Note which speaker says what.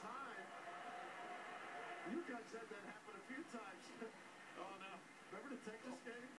Speaker 1: time. UConn said that happened a few times. Oh, no. Remember the Texas game?